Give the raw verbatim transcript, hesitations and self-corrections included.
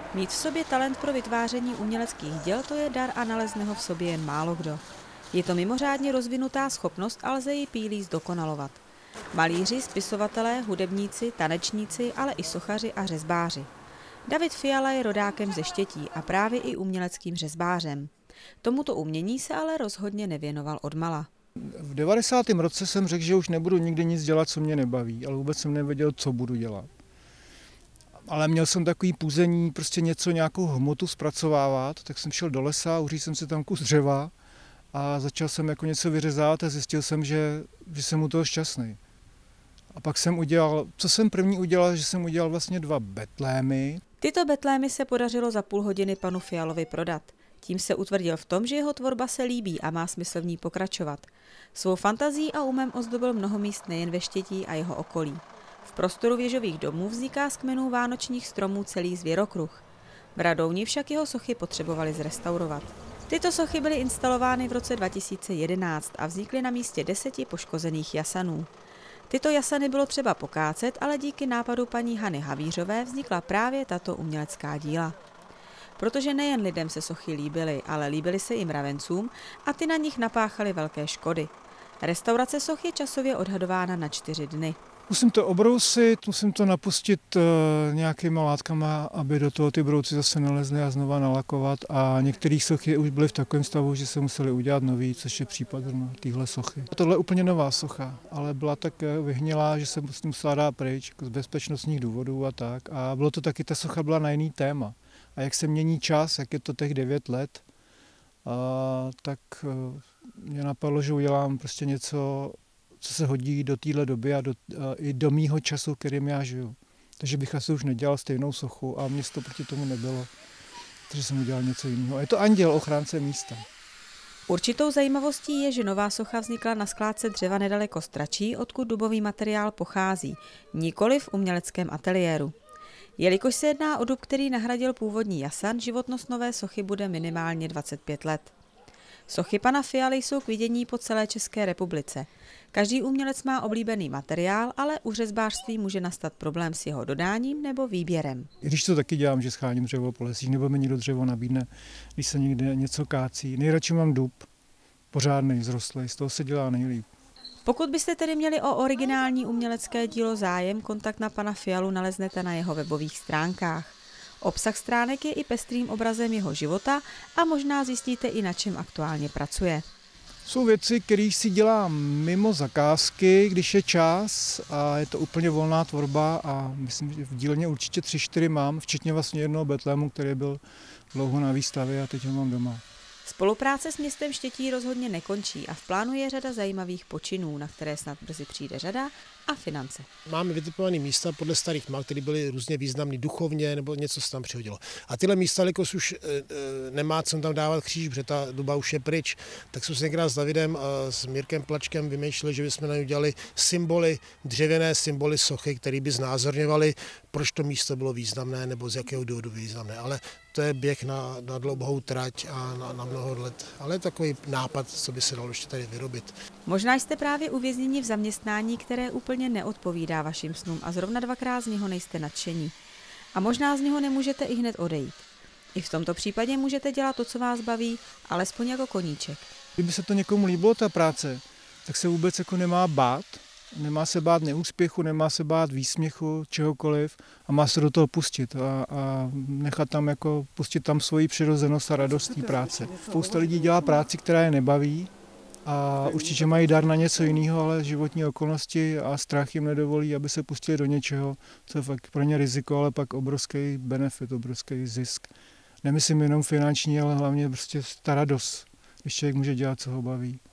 Mít v sobě talent pro vytváření uměleckých děl, to je dar a nalezne ho v sobě jen málo kdo. Je to mimořádně rozvinutá schopnost a lze ji pílí zdokonalovat. Malíři, spisovatelé, hudebníci, tanečníci, ale i sochaři a řezbáři. David Fiala je rodákem ze Štětí a právě i uměleckým řezbářem. Tomuto umění se ale rozhodně nevěnoval odmala. V devadesátém roce jsem řekl, že už nebudu nikdy nic dělat, co mě nebaví, ale vůbec jsem nevěděl, co budu dělat. Ale měl jsem takový půzení, prostě něco, nějakou hmotu zpracovávat, tak jsem šel do lesa, uřízl jsem si tam kus dřeva a začal jsem jako něco vyřezat a zjistil jsem, že, že jsem u toho šťastný. A pak jsem udělal, co jsem první udělal, že jsem udělal vlastně dva betlémy. Tyto betlémy se podařilo za půl hodiny panu Fialovi prodat. Tím se utvrdil v tom, že jeho tvorba se líbí a má smysl v ní pokračovat. Svou fantazí a umem ozdobil mnoho míst nejen ve Štětí a jeho okolí. V prostoru věžových domů vzniká z kmenů vánočních stromů celý zvěrokruh. V Radouni však jeho sochy potřebovali zrestaurovat. Tyto sochy byly instalovány v roce dva tisíce jedenáct a vznikly na místě deseti poškozených jasanů. Tyto jasany bylo třeba pokácet, ale díky nápadu paní Hany Havířové vznikla právě tato umělecká díla. Protože nejen lidem se sochy líbily, ale líbily se i mravencům a ty na nich napáchaly velké škody. Restaurace soch je časově odhadována na čtyři dny. Musím to obrousit, musím to napustit uh, nějakýma látkama, aby do toho ty brouci zase nalezly a znova nalakovat. A některých sochy už byly v takovém stavu, že se museli udělat nový, což je případ no, téhle sochy. Tohle je úplně nová socha, ale byla tak vyhnilá, že se s tím musela dát pryč z bezpečnostních důvodů a tak. A bylo to taky, ta socha byla na jiný téma. A jak se mění čas, jak je to těch devět let, a, tak uh, mě napadlo, že udělám prostě něco, co se hodí do téhle doby a, do, a i do mýho času, kterým já žiju. Takže bych asi už nedělal stejnou sochu a město proti tomu nebylo. Takže jsem udělal něco jiného. A je to anděl, ochránce místa. Určitou zajímavostí je, že nová socha vznikla na skládce dřeva nedaleko Stračí, odkud dubový materiál pochází, nikoli v uměleckém ateliéru. Jelikož se jedná o dub, který nahradil původní jasan, životnost nové sochy bude minimálně dvacet pět let. Sochy pana Fialy jsou k vidění po celé České republice. Každý umělec má oblíbený materiál, ale u řezbářství může nastat problém s jeho dodáním nebo výběrem. I když to taky dělám, že scháním dřevo po lesích, nebo mi někdo dřevo nabídne, když se někde něco kácí. Nejradši mám dub, pořádnej, zrostlej, z toho se dělá nejlíp. Pokud byste tedy měli o originální umělecké dílo zájem, kontakt na pana Fialu naleznete na jeho webových stránkách. Obsah stránek je i pestrým obrazem jeho života a možná zjistíte i na čem aktuálně pracuje. Jsou věci, které si dělám mimo zakázky, když je čas a je to úplně volná tvorba a myslím, že v dílně určitě tři, čtyři mám, včetně vlastně jednoho betlému, který byl dlouho na výstavě a teď ho mám doma. Spolupráce s městem Štětí rozhodně nekončí a v plánu je řada zajímavých počinů, na které snad brzy přijde řada, a finance. Máme vytipované místa podle starých map, které byly různě významné duchovně, nebo něco se tam přihodilo. A tyhle místa, jelikož už e, e, nemá co tam dávat kříž, protože ta doba už je pryč, tak jsme se někdy s Davidem a s Mirkem Plačkem vymýšleli, že bychom na ně udělali symboly, dřevěné symboly sochy, které by znázorňovaly, proč to místo bylo významné, nebo z jakého důvodu významné. Ale to je běh na, na dlouhou trať a na, na mnoho let. Ale je takový nápad, co by se dalo ještě tady vyrobit. Možná jste právě uvězněni v zaměstnání, které úplně neodpovídá vašim snům a zrovna dvakrát z něho nejste nadšení. A možná z něho nemůžete i hned odejít. I v tomto případě můžete dělat to, co vás baví, alespoň jako koníček. Kdyby se to někomu líbilo, ta práce, tak se vůbec jako nemá bát. Nemá se bát neúspěchu, nemá se bát výsměchu, čehokoliv a má se do toho pustit a, a nechat tam jako pustit tam svoji přirozenost a radost té práce. Spousta lidí dělá práci, která je nebaví a určitě mají dar na něco jiného, ale životní okolnosti a strach jim nedovolí, aby se pustili do něčeho, co je fakt pro ně riziko, ale pak obrovský benefit, obrovský zisk. Nemyslím jenom finanční, ale hlavně prostě ta radost, když člověk může dělat, co ho baví.